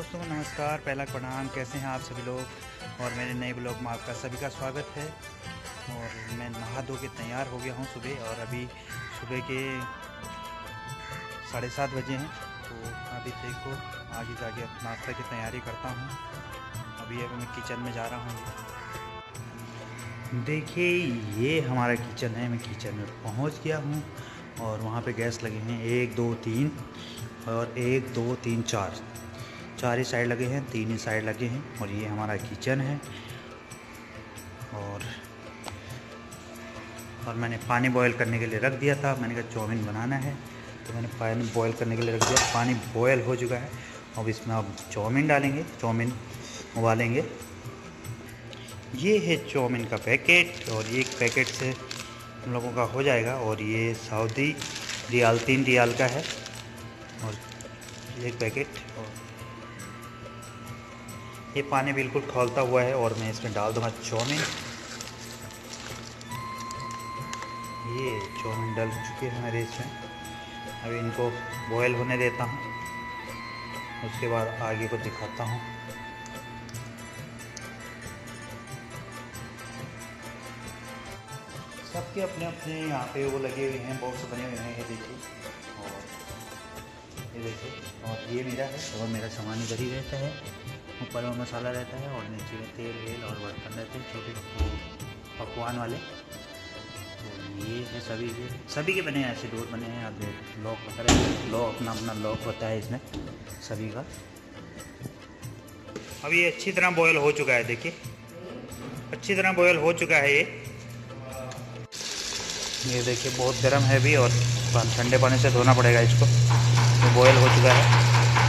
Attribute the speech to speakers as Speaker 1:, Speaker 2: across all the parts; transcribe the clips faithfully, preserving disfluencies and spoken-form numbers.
Speaker 1: दोस्तों नमस्कार, पहला प्रणाम। कैसे हैं आप सभी लोग और मेरे नए ब्लॉग में आपका सभी का स्वागत है। और मैं नहा धो के तैयार हो गया हूं सुबह, और अभी सुबह के साढ़े सात बजे हैं। तो अभी देखो आगे जाके नाश्ता की तैयारी करता हूं। अभी अभी मैं किचन में जा रहा हूं। देखिए ये हमारा किचन है। मैं किचन में पहुंच गया हूं और वहां पे गैस लगे हैं एक दो तीन, और एक दो तीन चार चार ही साइड लगे हैं, तीन ही साइड लगे हैं। और ये हमारा किचन है। और और मैंने पानी बॉईल करने के लिए रख दिया था। मैंने कहा चाउमीन बनाना है, तो मैंने पानी बॉईल करने के लिए रख दिया। पानी बॉयल हो चुका है। अब इसमें अब चाउमीन डालेंगे, चाउमीन उबालेंगे। ये है चाउमीन का पैकेट, और ये पैकेट से हम लोगों का हो जाएगा। और ये सऊदी रियाल तीन रियाल का है, और एक पैकेट। और ये पानी बिल्कुल खौलता हुआ है, और मैं इसमें डाल दूंगा चाउमीन। ये चाउमीन डल चुके हैं मेरे इसमें। अभी इनको बॉयल होने देता हूँ, उसके बाद आगे को दिखाता हूँ। सबके अपने अपने यहाँ पे वो लगे हुए हैं, बॉक्स बने हुए हैं। ये देखिए, और ये देखिए, और ये मेरा है। और मेरा सामान इधर ही रहता है। ऊपर में मसाला रहता है, और नीचे में तेल वेल और बर्तन रहते हैं छोटे पकवान वाले। तो ये है सभी के सभी के बने हैं, ऐसे डोर बने हैं। अब लॉक वगैरह, लॉक अपना अपना लॉक होता है इसमें सभी का। अब ये अच्छी तरह बॉयल हो चुका है। देखिए अच्छी तरह बॉयल हो चुका है। ये ये देखिए बहुत गर्म है भी, और ठंडे पानी से धोना पड़ेगा इसको। तो बॉयल हो चुका है।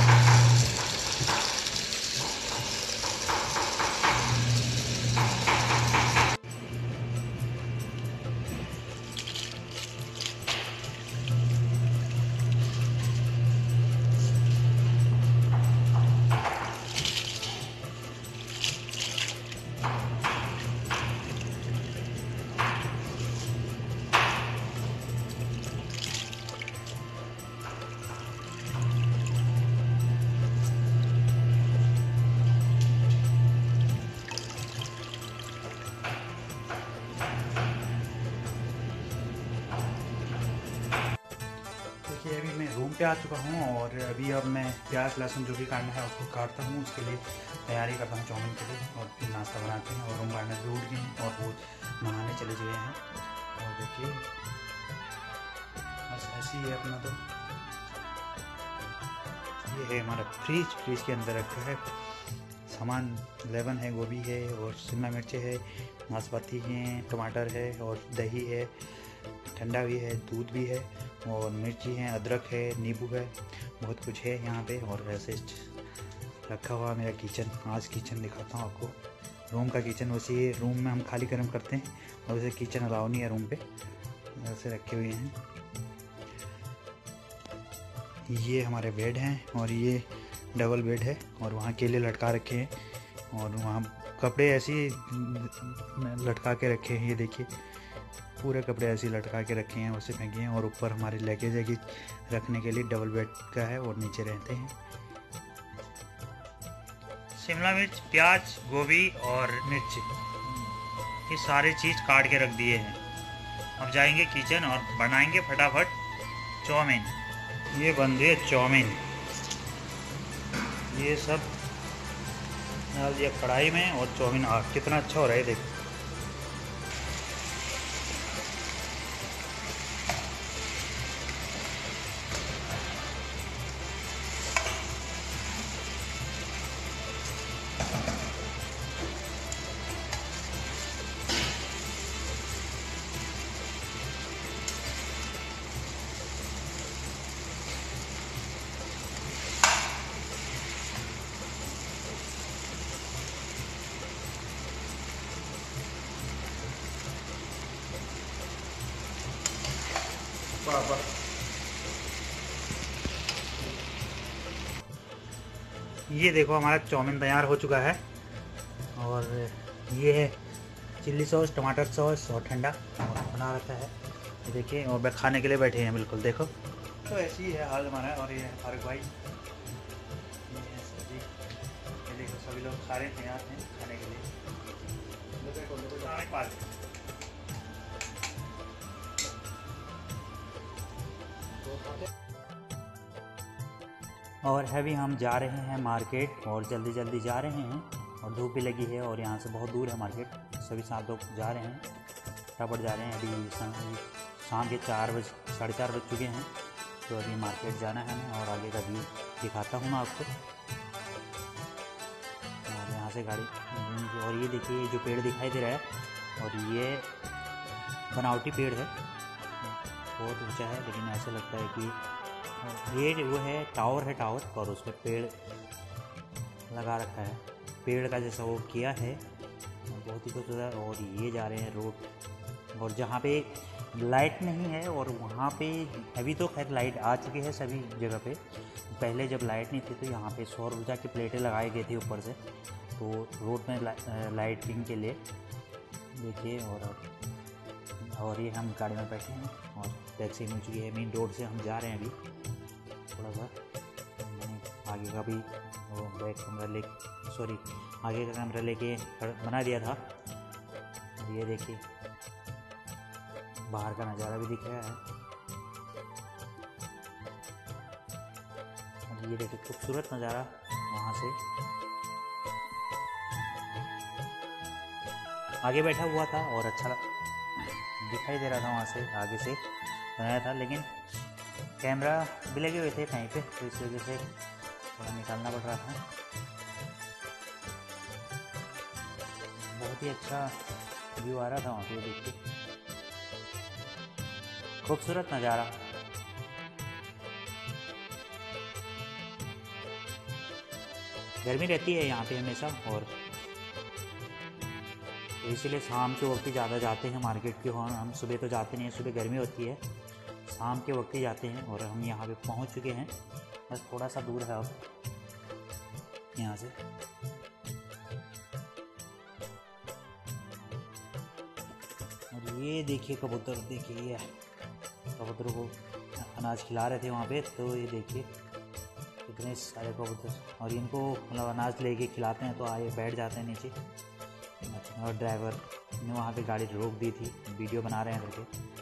Speaker 1: देखिए अभी मैं रूम पे आ चुका हूँ, और अभी अब मैं प्याज लहसुन जो भी काटना है उसको काटता हूँ। उसके लिए तैयारी करता हूँ चाउमीन के लिए, और फिर नाश्ता बनाते हैं। और रूम गार्डनर भी उठ गए हैं, और वो नहाने चले गए हैं। और देखिए बस ऐसी है अपना। तो ये है हमारा फ्रिज। फ्रिज के अंदर रखा है सामान। लेमन है, गोभी है, और शिमला मिर्च है, नाशपाती हैं, टमाटर है, और दही है, ठंडा भी है, दूध भी है, और मिर्ची है, अदरक है, नींबू है, बहुत कुछ है यहाँ पे। और ऐसे रखा हुआ मेरा किचन। आज किचन दिखाता हूँ आपको। रूम का किचन वैसे ही रूम में हम खाली गर्म करते हैं, और वैसे किचन अलाउ नहीं है रूम पे। ऐसे रखे हुए हैं। ये हमारे बेड हैं, और ये डबल बेड है, और वहाँ केले लटका रखे हैं, और वहाँ कपड़े ऐसे ही लटका के रखे हैं। ये देखिए पूरे कपड़े ऐसे लटका के रखे हैं, उसे फेंके हैं। और ऊपर हमारे लगेज है रखने के लिए डबल बेड का है, और नीचे रहते हैं। शिमला मिर्च, प्याज, गोभी और मिर्च, ये सारी चीज़ काट के रख दिए हैं। अब जाएंगे किचन और बनाएंगे फटाफट चाउमीन। ये बन रही है चाउमीन। ये सब डाल दिया कढ़ाई में, और चाउमीन आ कितना अच्छा हो रहा है देखो। ये देखो हमारा चाउमीन तैयार हो चुका है। और ये है चिल्ली सॉस, टमाटर सॉस और ठंडा और बना रखा है। ये देखिए, और खाने के लिए बैठे हैं बिल्कुल। देखो तो ऐसी ही है हाल हमारा। और ये फारूक भाई, ये है सब्जी। सभी लोग खा रहे हैं, आते हैं खाने के लिए। पार्क और है भी हम जा रहे हैं मार्केट और जल्दी जल्दी जा रहे हैं और धूप भी लगी है और यहाँ से बहुत दूर है मार्केट। सभी साथ लोग जा रहे हैं, फटाफट जा रहे हैं। अभी शाम के चार बज साढ़े चार बज चुके हैं, तो अभी मार्केट जाना है हमें और आगे का व्यू दिखाता हूँ मैं आपको। और यहाँ से गाड़ी और ये देखिए ये जो पेड़ दिखाई दे रहा है और ये बनावटी पेड़ है, बहुत ऊंचा है, लेकिन ऐसा लगता है कि ये वो है टावर है टावर और उस पर पेड़ लगा रखा है, पेड़ का जैसा वो किया है, बहुत ही खूबसूरत। और ये जा रहे हैं रोड और जहाँ पे लाइट नहीं है और वहाँ पे अभी तो खैर लाइट आ चुकी है सभी जगह पे। पहले जब लाइट नहीं थी तो यहाँ पे सौर ऊर्जा की प्लेटें लगाई गई थी ऊपर से, तो रोड में ला, लाइटिंग के लिए देखिए। और और ये हम गाड़ी में बैठे हैं और टैक्सी मिल चुकी है, मेन रोड से हम जा रहे हैं अभी। थोड़ा सा मैंने आगे का भी वो बैक कैमरा ले सॉरी आगे का कैमरा लेके बना दिया था। ये देखिए बाहर का नज़ारा भी दिख रहा है। और ये देखिए खूबसूरत नज़ारा वहाँ से आगे बैठा हुआ था और अच्छा दिखाई दे रहा था वहाँ से आगे से बनाया था, लेकिन कैमरा भी लगे हुए थे कहीं पे, तो इस वजह से थोड़ा निकालना पड़ रहा था। बहुत ही अच्छा व्यू आ रहा था वहाँ पे, देखिए खूबसूरत नज़ारा। गर्मी रहती है यहाँ पे हमेशा और तो इसीलिए शाम के वक्त ही ज़्यादा जाते हैं मार्केट की। वहाँ हम सुबह तो जाते नहीं हैं, सुबह गर्मी होती है, शाम के वक्त ही जाते हैं। और हम यहाँ पे पहुँच चुके हैं, बस थोड़ा सा दूर है अब यहाँ से। और ये देखिए कबूतर, देखिए ये कबूतरों को अनाज खिला रहे थे वहाँ पे, तो ये देखिए कितने सारे कबूतर। और इनको मतलब अनाज लेके खिलाते हैं तो आए बैठ जाते हैं नीचे। और ड्राइवर ने वहाँ पे गाड़ी रोक दी थी, वीडियो बना रहे हैं करके,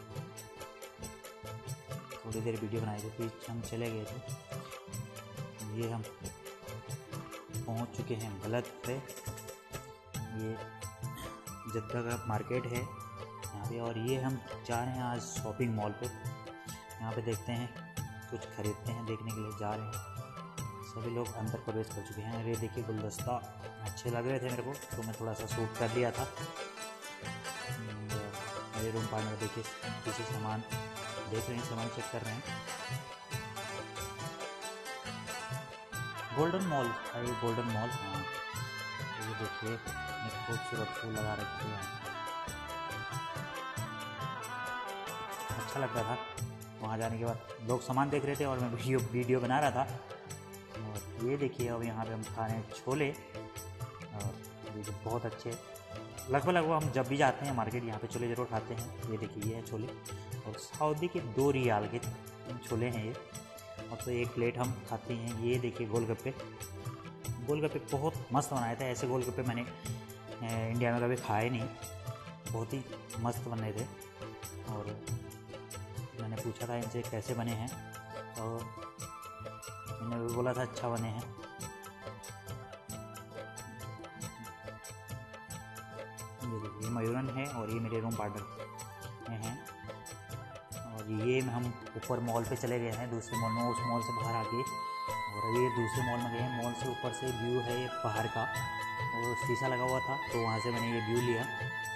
Speaker 1: थोड़ी देर वीडियो बनाई थी, फिर हम चले गए थे। ये हम पहुँच चुके हैं गलत पे, ये जद्दा का मार्केट है यहाँ पे। और ये हम जा रहे हैं आज शॉपिंग मॉल पे, यहाँ पे देखते हैं कुछ खरीदते हैं, देखने के लिए जा रहे हैं। सभी लोग अंदर प्रवेश कर चुके हैं। ये देखिए गुलदस्ता अच्छे लग रहे थे मेरे को, तो मैं थोड़ा सा शूट कर लिया था। मेरे रूम पार्टनर देखिए किसी सामान देख रहे हैं, सामान चेक कर रहे हैं। गोल्डन मॉल है, गोल्डन मॉल। हाँ ये देखिए खूबसूरत फूल लगा रखे हैं, अच्छा लग रहा था। वहाँ जाने के बाद लोग सामान देख रहे थे और मैं वीडियो वीडियो बना रहा था। और ये देखिए अब यहाँ पे हम खा रहे हैं छोले, और ये बहुत अच्छे, लगभग लगभग हम जब भी जाते हैं मार्केट यहाँ पे छोले ज़रूर खाते हैं। ये देखिए ये है छोले, और सऊदी के दो रियाल के छोले हैं ये, और तो एक प्लेट हम खाते हैं। ये देखिए गोलगप्पे, गोलगप्पे बहुत मस्त बनाए थे। ऐसे गोलगप्पे मैंने इंडिया में कभी खाए नहीं, बहुत ही मस्त बने थे। और मैंने पूछा था इनसे कैसे बने हैं, तो इन्होंने भी बोला था अच्छा बने हैं। ये देखिए मयूरन है और ये मेरे रूम पार्टनर में हैं। और ये हम ऊपर मॉल पे चले गए हैं, दूसरे मॉल में, उस मॉल से बाहर आके, और ये दूसरे मॉल में गए हैं। मॉल से ऊपर से व्यू है ये बाहर का, और शीशा लगा हुआ था तो वहाँ से मैंने ये व्यू लिया।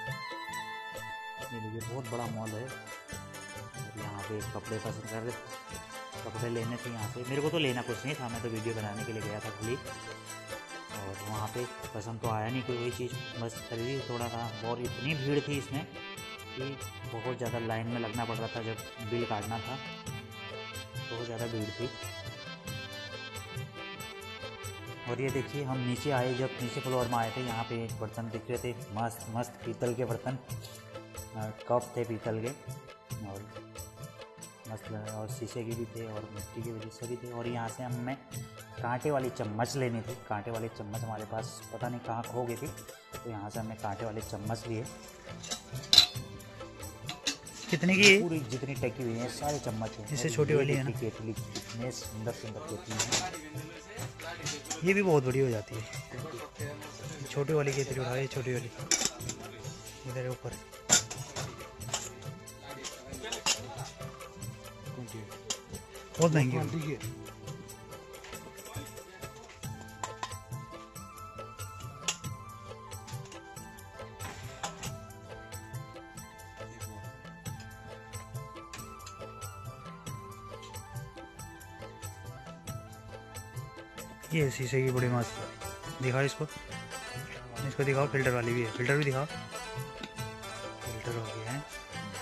Speaker 1: ये देखिए बहुत बड़ा मॉल है। और यहाँ पे कपड़े पसंद कर रहे थे, कपड़े लेने थे यहाँ से। मेरे को तो लेना कुछ नहीं था, मैं तो वीडियो बनाने के लिए गया था खाली। और वहाँ पे पसंद तो आया नहीं कोई वही चीज़, बस खरीदी थोड़ा था। और इतनी भीड़ थी इसमें कि बहुत ज़्यादा लाइन में लगना पड़ रहा था, जब बिल काटना था बहुत ज़्यादा भीड़ थी। और ये देखिए हम नीचे आए, जब नीचे फ्लोर में आए थे, यहाँ पे बर्तन दिख रहे थे मस्त मस्त पीतल के बर्तन, कप थे पीतल के, और मस्त, और शीशे के भी थे और मिट्टी के भी सभी थे। और यहाँ से हमने
Speaker 2: कांटे वाली चम्मच लेनी थी। कांटे वाली चम्मच हमारे पास पता नहीं कहाँ खो गई थी, तो यहाँ से हमने कांटे वाली चम्मच लिए।
Speaker 1: कितने की है?
Speaker 2: पूरी जितनी टकी हुई है सारे चम्मच है।
Speaker 1: इससे छोटी वाली है ना?
Speaker 2: केतली इतने सुंदर सुंदर केतली है।
Speaker 1: ये भी बहुत बड़ी हो जाती है। छोटी वाली केतली उठाओ, ये छोटी वाली इधर है ऊपर। बहुत महंगी है। ये शीशे की बड़ी मस्त। दिखाओ इसको, इसको दिखाओ। फिल्टर वाली भी है, फिल्टर भी दिखाओ। फिल्टर हो गया है।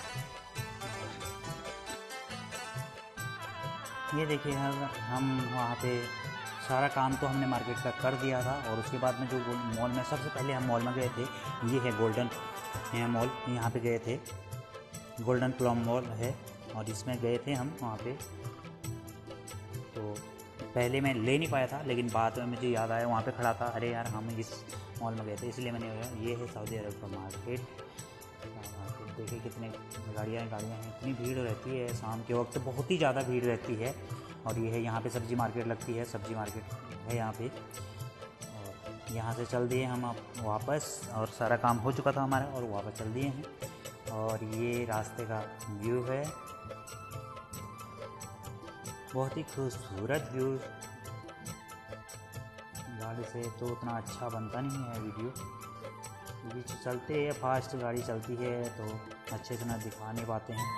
Speaker 2: ये देखिए हम वहाँ पे सारा काम तो हमने मार्केट का कर दिया था, और उसके बाद में जो मॉल में सबसे पहले हम मॉल में गए थे, ये है गोल्डन मॉल, यहाँ पे गए थे। गोल्डन प्लम मॉल है और इसमें गए थे हम वहाँ पे। तो पहले मैं ले नहीं पाया था, लेकिन बाद में मुझे याद आया, वहाँ पे खड़ा था, अरे यार हम इस मॉल में गए थे, इसलिए मैंने। ये है सऊदी अरब का मार्केट। देखिए कितने गाड़ियाँ गाड़ियाँ हैं, इतनी भीड़ रहती है शाम के वक्त, बहुत ही ज़्यादा भीड़ रहती है। और ये है यहाँ पे सब्ज़ी मार्केट लगती है, सब्ज़ी मार्केट है यहाँ पे। और यहाँ से चल दिए हम अब वापस, और सारा काम हो चुका था हमारा, और वापस चल दिए हैं। और ये रास्ते का व्यू है, बहुत ही खूबसूरत व्यू। गाड़ी से तो उतना अच्छा बनता नहीं है वीडियो, क्योंकि चलते हैं फास्ट, गाड़ी चलती है तो अच्छे से ना दिखा नहीं पाते हैं,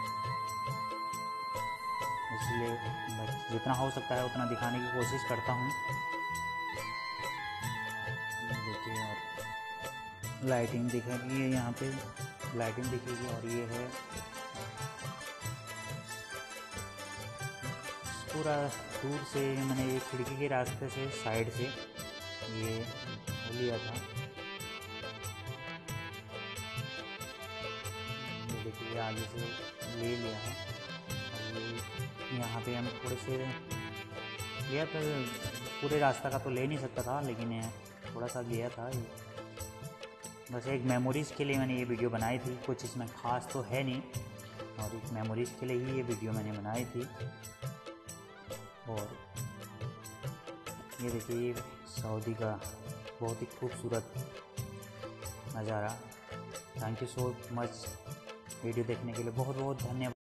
Speaker 2: इसलिए बस जितना हो सकता है उतना दिखाने की कोशिश करता हूँ। देखिए, और लाइटिंग दिख रही है यहाँ पे, लाइटिंग दिखेगी। और ये है पूरा दूर से, मैंने एक खिड़की के रास्ते से साइड से ये लिया था। ये देखिए आगे से ले लिया है। और ये यहाँ पे हम थोड़े से लिया था, पूरे रास्ता का तो ले नहीं सकता था, लेकिन थोड़ा सा लिया था। बस एक मेमोरीज़ के लिए मैंने ये वीडियो बनाई थी, कुछ इसमें ख़ास तो है नहीं, और एक मेमोरीज़ के लिए ही ये वीडियो मैंने बनाई थी। और ये देखिए सऊदी का बहुत ही खूबसूरत नज़ारा। Thank you so much video देखने के लिए, बहुत बहुत धन्यवाद।